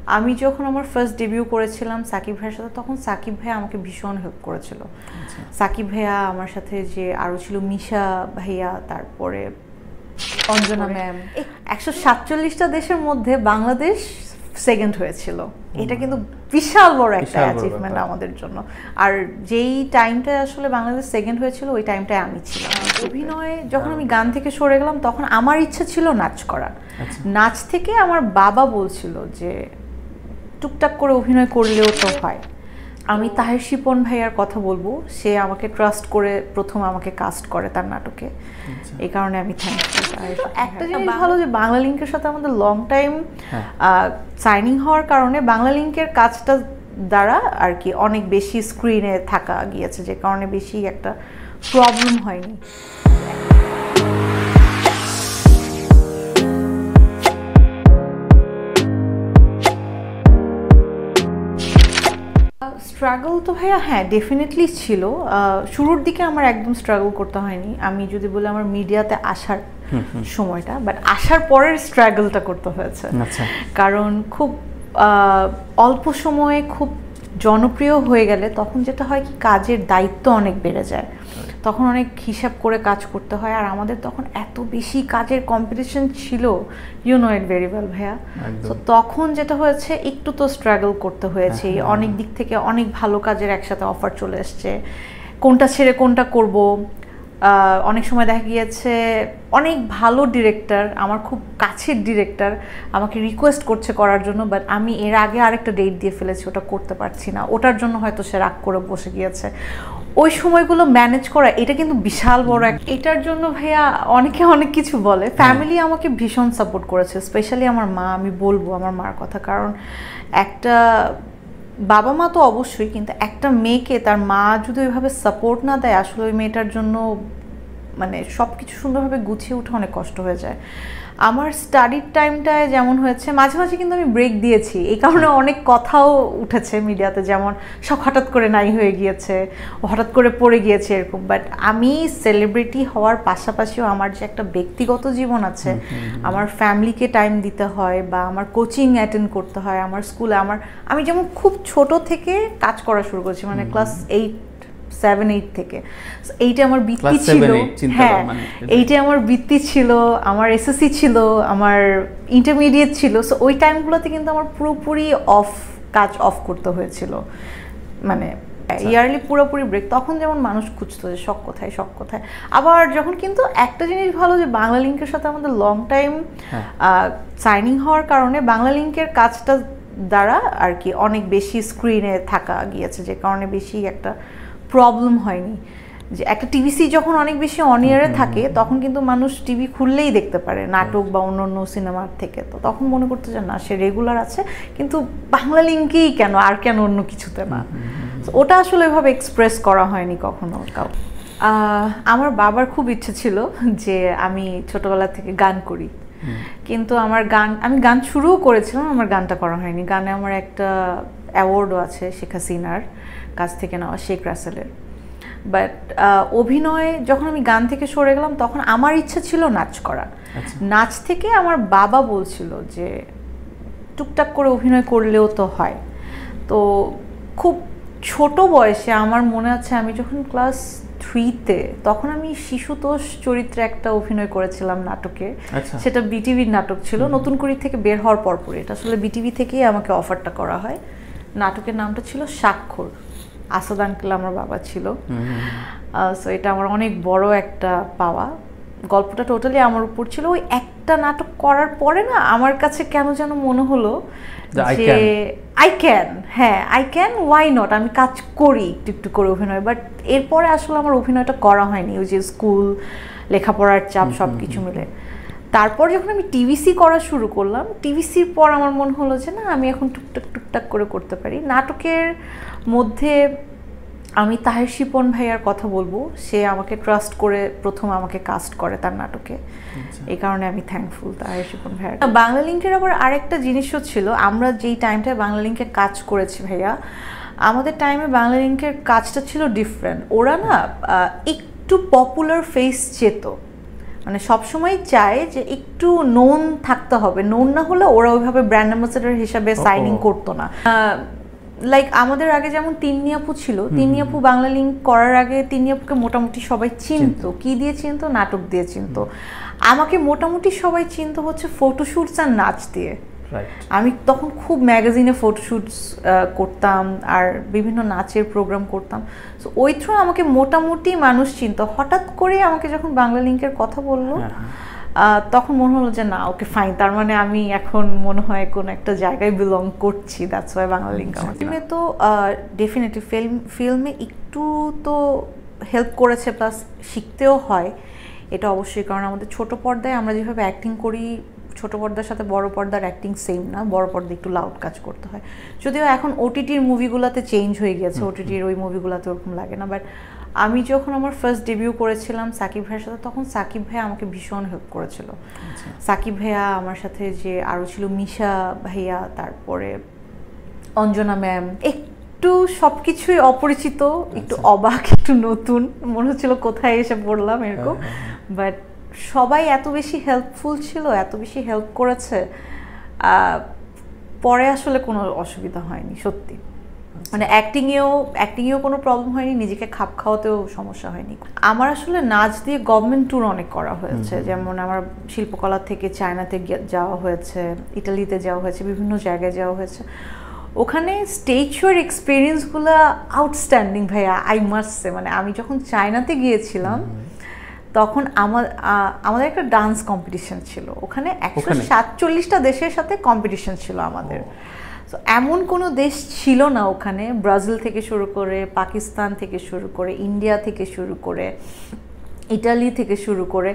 আমি যখন আমার ফার্স্ট ডেবিউ করেছিলাম সাকিব ভাইয়ের সাথে, তখন সাকিব ভাইয়া আমাকে ভীষণ হেল্প করেছিল। সাকিব ভাইয়া আমার সাথে যে আরও ছিল মিশা ভাইয়া, তারপরে অঞ্জনা ম্যাম, 147টা দেশের মধ্যে বাংলাদেশ সেকেন্ড হয়েছিল। এটা কিন্তু বিশাল বড় একটা অ্যাচিভমেন্ট আমাদের জন্য। আর যেই টাইমটা আসলে বাংলাদেশ সেকেন্ড হয়েছিল ওই টাইমটায় আমি ছিলাম অভিনয়ে। যখন আমি গান থেকে সরে গেলাম তখন আমার ইচ্ছা ছিল নাচ করা। নাচ থেকে আমার বাবা বলছিল যে টুকটাক করে অভিনয় করলেও তো হয়। আমি তাহের শিপন ভাইয়ার কথা বলবো, সে আমাকে ট্রাস্ট করে প্রথম আমাকে কাস্ট করে তার নাটকে। এই কারণে আমি থ্যাঙ্কফুল। একটা জিনিস ভালো যে বাংলা লিঙ্কের সাথে আমাদের লং টাইম সাইনিং হওয়ার কারণে বাংলা লিঙ্কের কাজটা দ্বারা আর কি অনেক বেশি স্ক্রিনে থাকা গিয়েছে, যে কারণে বেশি একটা প্রবলেম হয়নি। স্ট্রাগল তো ভাইয়া হ্যাঁ ডেফিনেটলি ছিল। শুরুর দিকে আমার একদম স্ট্রাগল করতে হয়নি, আমি যদি বলি আমার মিডিয়াতে আসার সময়টা, বাট আসার পরের স্ট্রাগলটা করতে হয়েছে। কারণ খুব অল্প সময়ে খুব জনপ্রিয় হয়ে গেলে তখন যেটা হয় কি কাজের দায়িত্ব অনেক বেড়ে যায়, তখন অনেক হিসাব করে কাজ করতে হয়। আর আমাদের তখন এত বেশি কাজের কম্পিটিশন ছিল, you know it very well ভাইয়া। তো তখন যেটা হয়েছে একটু তো স্ট্রাগল করতে হয়েছে, অনেক দিক থেকে অনেক ভালো কাজের একসাথে অফার চলে এসছে, কোনটা ছেড়ে কোনটা করব। অনেক সময় দেখা গিয়েছে অনেক ভালো ডিরেক্টর, আমার খুব কাছের ডিরেক্টর আমাকে রিকোয়েস্ট করছে করার জন্য, বাট আমি এর আগে আরেকটা ডেট দিয়ে ফেলেছি, ওটা করতে পারছি না, ওটার জন্য হয়তো সে রাগ করে বসে গিয়েছে। ওই সময়গুলো ম্যানেজ করা এটা কিন্তু বিশাল বড় এটার জন্য ভাইয়া অনেকে অনেক কিছু বলে। ফ্যামিলি আমাকে ভীষণ সাপোর্ট করেছে, স্পেশালি আমার মা। আমি বলবো আমার মার কথা, কারণ একটা বাবা মা তো অবশ্যই, কিন্তু একটা মেয়েকে তার মা যদি ওইভাবে সাপোর্ট না দেয় আসলে ওই মেয়েটার জন্য মানে সব কিছু সুন্দরভাবে গুছিয়ে ওঠা অনেক কষ্ট হয়ে যায়। আমার স্টাডির টাইমটায় যেমন হয়েছে মাঝে মাঝে কিন্তু আমি ব্রেক দিয়েছি, এই কারণে অনেক কথাও উঠেছে মিডিয়াতে, যেমন শখ হঠাৎ করে নাই হয়ে গিয়েছে, হঠাৎ করে পড়ে গিয়েছে এরকম। বাট আমি সেলিব্রিটি হওয়ার পাশাপাশিও আমার যে একটা ব্যক্তিগত জীবন আছে, আমার ফ্যামিলিকে টাইম দিতে হয় বা আমার কোচিং অ্যাটেন্ড করতে হয়, আমার স্কুলে আমি যেমন খুব ছোট থেকে কাজ করা শুরু করেছি, মানে ক্লাস 7-8 থেকে। এইটা আমার বৃত্তি ছিল, হ্যাঁ এইটা আমার বৃত্তি ছিল, আমার এসএসসি ছিল, আমার ইন্টারমিডিয়েট ছিল। সো ওই টাইমগুলোতে কিন্তু আমার পুরোপুরি কাজ অফ করতে হয়েছিল, মানে ইয়ারলি পুরোপুরি ব্রেক। তখন যেমন মানুষ খুঁজতো যে শখ কোথায় শখ কোথায়। আবার যখন কিন্তু একটা জিনিস ভালো যে বাংলা লিঙ্কের সাথে আমাদের লং টাইম সাইনিং হওয়ার কারণে বাংলা লিঙ্কের কাজটা দ্বারা আর কি অনেক বেশি স্ক্রিনে থাকা গিয়েছে, যে কারণে বেশি একটা প্রবলেম হয়নি। যে একটা টিভিসি যখন অনেক বেশি অনিয়ারে থাকে তখন কিন্তু মানুষ টিভি খুললেই দেখতে পারে নাটক বা অন্য সিনেমার থেকে, তো তখন মনে করতে চান না সে রেগুলার আছে, কিন্তু বাংলা লিঙ্কেই কেন, আর কেন অন্য কিছুতে না। ওটা আসলে এভাবে এক্সপ্রেস করা হয়নি কখনো কাউ। আমার বাবার খুব ইচ্ছে ছিল যে আমি ছোটবেলা থেকে গান করি, কিন্তু আমি গান শুরুও করেছিলাম, আমার গানটা করা হয়নি। গানে আমার একটা অ্যাওয়ার্ডও আছে শেখ হাসিনার কাছ থেকে নেওয়া, শেখ রাসেলের। বাট অভিনয়ে যখন আমি গান থেকে সরে গেলাম তখন আমার ইচ্ছা ছিল নাচ করা। নাচ থেকে আমার বাবা বলছিল যে টুকটাক করে অভিনয় করলেও তো হয়। তো খুব ছোট বয়সে আমার মনে আছে আমি যখন ক্লাস 3-তে, তখন আমি শিশুতোষ চরিত্রে একটা অভিনয় করেছিলাম নাটকে। সেটা বিটিভির নাটক ছিল, নতুন কুড়ি থেকে বের হওয়ার পরপরই। এটা আসলে বিটিভি থেকেই আমাকে অফারটা করা হয়। নাটকের নামটা ছিল স্বাক্ষর, আসাদ আঙ্কেল আমার বাবা ছিল। সো এটা আমার অনেক বড় একটা পাওয়া। গল্পটা টোটালি আমার উপর ছিল। ওই একটা নাটক করার পরে না আমার কাছে কেন যেন মনে হলো যে আই ক্যান, ওয়াই নট, আমি কাজ করি একটু একটু করে অভিনয়। বাট এরপরে আসলে আমার অভিনয়টা করা হয়নি, ওই যে স্কুল, লেখাপড়ার চাপ সব কিছু মিলে। তারপর যখন আমি টিভিসি করা শুরু করলাম, টিভিসির পর আমার মনে হলো যে না আমি এখন টুকটাক করে করতে পারি। নাটকের মধ্যে আমি তাহের শিপন ভাইয়ার কথা বলবো, সে আমাকে ট্রাস্ট করে প্রথম আমাকে কাস্ট করে তার নাটকে। এই কারণে আমি থ্যাঙ্কফুল তাহের শিপন ভাইয়ার। বাংলা লিঙ্কের আবার আরেকটা জিনিসও ছিল, আমরা যেই টাইমটায় বাংলা লিঙ্কে কাজ করেছি ভাইয়া, আমাদের টাইমে বাংলা লিঙ্কের কাজটা ছিল ডিফারেন্ট। ওরা না একটু পপুলার ফেস চেত, মানে সবসময় চায় যে একটু নোন থাকতে হবে, নোন না হলে ওরা ওইভাবে ব্র্যান্ড অ্যাম্বাসেডর হিসাবে সাইনিং করতো না। লাইক আমাদের আগে যেমন তিন্নি আপু ছিল, তিন্নি আপু বাংলা লিঙ্ক করার আগে তিন্নি আপুকে মোটামুটি সবাই চিনতো। কি দিয়ে চিনতো? নাটক দিয়ে চিনতো। আমাকে মোটামুটি সবাই চিনতো হচ্ছে ফটোশুটস আর নাচ দিয়ে। আমি তখন খুব ম্যাগাজিনে ফটোশুটস করতাম আর বিভিন্ন নাচের প্রোগ্রাম করতাম। সো ওই থ্রু আমাকে মোটামুটি মানুষ চিনতো। হঠাৎ করে আমাকে যখন বাংলা লিঙ্কের কথা বললো তখন মনে হলো যে না ওকে ফাইন, তার মানে আমি এখন মনে হয় কোন একটা জায়গায় বিলং করছি, দ্যাটস ওয়াই বাংলা লিঙ্ক। আমার ফিল্মে তো ডেফিনেটলি ফিল্মে একটু তো হেল্প করেছে, প্লাস শিখতেও হয় এটা অবশ্যই। কারণ আমাদের ছোট পর্দায় আমরা যেভাবে অ্যাক্টিং করি, ছোট পর্দার সাথে বড় পর্দার অ্যাক্টিং সেম না। বড় পর্দায় একটু লাউড কাজ করতে হয়, যদিও এখন ওটিটির মুভিগুলোতে চেঞ্জ হয়ে গেছে, ওটিটির ওই মুভিগুলোতে ওরকম লাগে না। বাট আমি যখন আমার ফার্স্ট ডেবিউ করেছিলাম সাকিব ভাইয়ের সাথে, তখন সাকিব ভাইয়া আমাকে ভীষণ হেল্প করেছিল। সাকিব ভাইয়া আমার সাথে যে আরও ছিল মিশা ভাইয়া, তারপরে অঞ্জনা ম্যাম, একটু সব কিছুই অপরিচিত, একটু অবাক, একটু নতুন মনে হচ্ছিল কোথায় এসে পড়লাম এরকম। বাট সবাই এত বেশি হেল্পফুল ছিল, এত বেশি হেল্প করেছে, পরে আসলে কোনো অসুবিধা হয়নি সত্যি। মানে অ্যাক্টিংয়েও কোনো প্রবলেম হয়নি, নিজেকে খাপ খাওয়াতেও সমস্যা হয়নি। আমার আসলে নাচ দিয়ে গভর্নমেন্ট ট্যুর অনেক করা হয়েছে, যেমন আমার শিল্পকলা থেকে চায়নাতে যাওয়া হয়েছে, ইটালিতে যাওয়া হয়েছে, বিভিন্ন জায়গায় যাওয়া হয়েছে। ওখানে স্টেজ শোর এক্সপিরিয়েন্সগুলো আউটস্ট্যান্ডিং ভাইয়া, আই মাস্ট সে। মানে আমি যখন চায়নাতে গিয়েছিলাম তখন আমাদের একটা ডান্স কম্পিটিশন ছিল ওখানে, 147টা দেশের সাথে কম্পিটিশন ছিল আমাদের। তো এমন কোনো দেশ ছিল না ওখানে, ব্রাজিল থেকে শুরু করে, পাকিস্তান থেকে শুরু করে, ইন্ডিয়া থেকে শুরু করে, ইটালি থেকে শুরু করে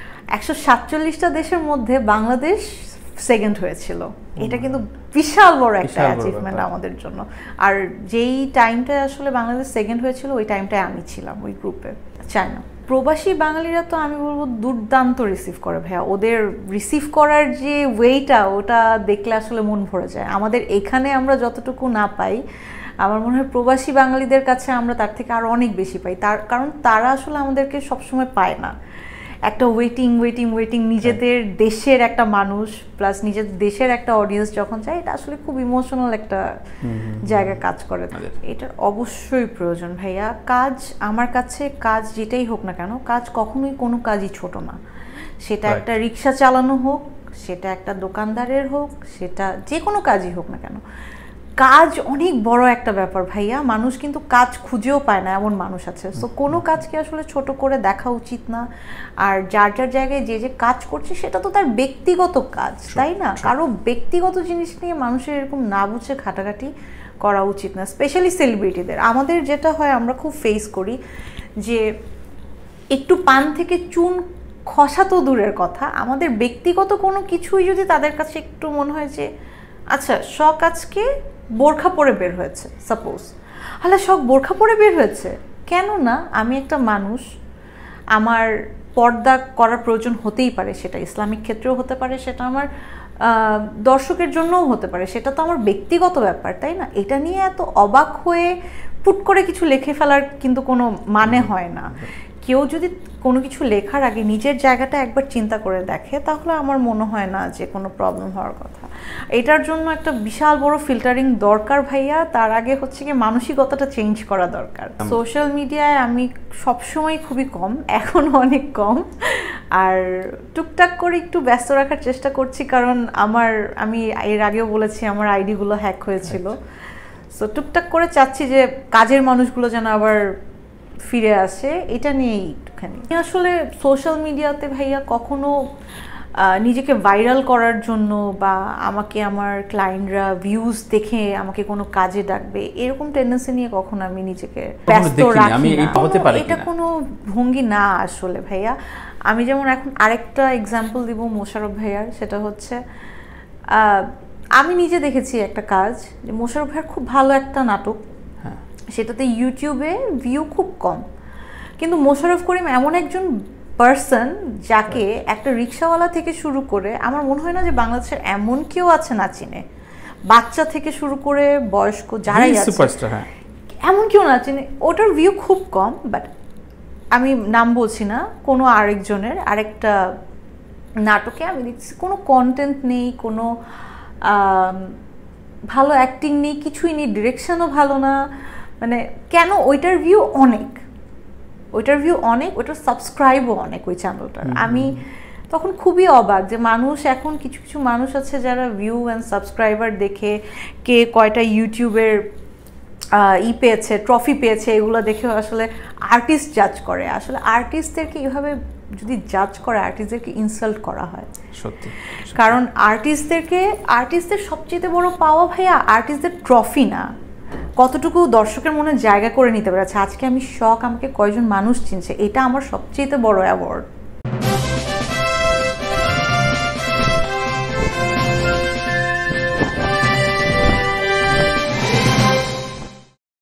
147টা দেশের মধ্যে বাংলাদেশ সেকেন্ড হয়েছিল। এটা কিন্তু বিশাল বড় একটা অ্যাচিভমেন্ট আমাদের জন্য। আর যেই টাইমটায় আসলে বাংলাদেশ সেকেন্ড হয়েছিল ওই টাইমটায় আমি ছিলাম ওই গ্রুপে। চায়না প্রবাসী বাঙালিরা তো আমি বলবো দুর্দান্ত রিসিভ করে ভাইয়া। ওদের রিসিভ করার যে ওয়েটা, ওটা দেখলে আসলে মন ভরে যায়। আমাদের এখানে আমরা যতটুকু না পাই, আমার মনে হয় প্রবাসী বাঙালিদের কাছে আমরা তার থেকে আরও অনেক বেশি পাই। কারণ তারা আসলে আমাদেরকে সবসময় পায় না। একটা ওয়েটিং নিজেদের দেশের একটা মানুষ প্লাস নিজেদের দেশের একটা অডিয়েন্স যখন চায়, এটা আসলে খুব ইমোশনাল একটা জায়গায় কাজ করে। এটার অবশ্যই প্রয়োজন ভাইয়া। কাজ আমার কাছে, কাজ যেটাই হোক না কেন, কাজ কখনোই কোনো কাজই ছোট না। সেটা একটা রিক্সা চালানো হোক, সেটা একটা দোকানদারের হোক, সেটা যে কোনো কাজই হোক না কেন, কাজ অনেক বড় একটা ব্যাপার ভাইয়া। মানুষ কিন্তু কাজ খুঁজেও পায় না, এমন মানুষ আছে। সো কোনো কাজকে আসলে ছোট করে দেখা উচিত না। আর যার যার জায়গায় যে যে কাজ করছে সেটা তো তার ব্যক্তিগত কাজ, তাই না? কারো ব্যক্তিগত জিনিস নিয়ে মানুষের এরকম না বুঝে ঘাটাঘাটি করা উচিত না, স্পেশালি সেলিব্রিটিদের। আমাদের যেটা হয়, আমরা খুব ফেস করি যে একটু পান থেকে চুন খসা তো দূরের কথা, আমাদের ব্যক্তিগত কোনো কিছুই যদি তাদের কাছে একটু মনে হয় যে আচ্ছা শখ আজকে বোরখা পরে বের হয়েছে, সাপোজ, হলে শখ বোরখা পরে বের হয়েছে, কেন না? আমি একটা মানুষ, আমার পর্দা করার প্রয়োজন হতেই পারে, সেটা ইসলামিক ক্ষেত্রেও হতে পারে, সেটা আমার দর্শকের জন্যও হতে পারে, সেটা তো আমার ব্যক্তিগত ব্যাপার, তাই না? এটা নিয়ে এত অবাক হয়ে পুট করে কিছু লিখে ফেলার কিন্তু কোনো মানে হয় না। কেউ যদি কোনো কিছু লেখার আগে নিজের জায়গাটা একবার চিন্তা করে দেখে, তাহলে আমার মনে হয় না যে কোনো প্রবলেম হওয়ার কথা। এটার জন্য একটা বিশাল বড় ফিল্টারিং দরকার ভাইয়া। তার আগে হচ্ছে কি মানসিকতাটা চেঞ্জ করা দরকার। সোশ্যাল মিডিয়ায় আমি সবসময় খুবই কম, এখন অনেক কম, আর টুকটাক করে একটু ব্যস্ত রাখার চেষ্টা করছি, কারণ আমি এর আগেও বলেছি আমার আইডিগুলো হ্যাক হয়েছিল। সো টুকটাক করে চাচ্ছি যে কাজের মানুষগুলো যেন আবার ফিরে আসে, এটা নিয়েই একটুখানি। আসলে সোশ্যাল মিডিয়াতে ভাইয়া কখনো নিজেকে ভাইরাল করার জন্য বা আমাকে আমার ক্লায়েন্টরা ভিউজ দেখে আমাকে কোনো কাজে ডাকবে, এরকম টেন্ডেন্সি নিয়ে কখনো আমি নিজেকে ব্যস্ত রাখি না। এটা কোনো ভঙ্গি না আসলে ভাইয়া। আমি যেমন এখন আরেকটা এক্সাম্পল দিব মোশাররফ ভাইয়ার, সেটা হচ্ছে আমি নিজে দেখেছি একটা কাজ, যে মোশাররফ ভাইয়ার খুব ভালো একটা নাটক, সেটাতে ইউটিউবে ভিউ খুব কম, কিন্তু মোশাররফ করিম এমন একজন পার্সন যাকে একটা রিক্সাওয়ালা থেকে শুরু করে আমার মনে হয় না যে বাংলাদেশের এমন কেউ আছে না চিনে, বাচ্চা থেকে শুরু করে বয়স্ক যারাই আছে এমন কেউ না চিনে। ওটার ভিউ খুব কম, বাট আমি নাম বলছি না, কোনো আরেকজনের আরেকটা নাটকে আমি দেখছি কোনো কন্টেন্ট নেই, কোনো ভালো অ্যাক্টিং নেই, কিছুই নেই, ডিরেকশনও ভালো না, মানে কেন? ওইটার ভিউ অনেক, ওইটার সাবস্ক্রাইবও অনেক ওই চ্যানেলটার। আমি তখন খুবই অবাক যে মানুষ, এখন কিছু কিছু মানুষ আছে যারা ভিউ অ্যান্ড সাবস্ক্রাইবার দেখে কে কয়টা ইউটিউবের পেয়েছে, ট্রফি পেয়েছে, এগুলো দেখে আসলে আর্টিস্ট জাজ করে। আসলে আর্টিস্টদেরকে এভাবে যদি জাজ করে, আর্টিস্টদেরকে ইনসাল্ট করা হয় সত্যি। কারণ আর্টিস্টদের সবচেয়ে বড় পাওয়া ভাইয়া আর্টিস্টদের ট্রফি না, কতটুকু দর্শকের মনে জায়গা করে নিতে পেরেছে। আজকে আমি শখ, আমাকে কয়জন মানুষ চিনছে, এটা আমার সবচেয়ে বড় অ্যাওয়ার্ড।